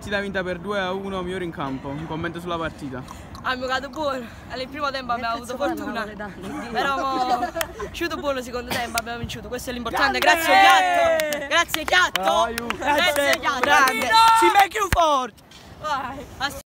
partita vinta per 2-1, migliore in campo. Un commento sulla partita. Ha giocato buono, nel primo tempo abbiamo avuto fortuna, però uscito buono il secondo tempo, abbiamo vinto, questo è l'importante, grazie Chiatto, grazie Chiatto, grazie Chiatto, grande, si make you forte.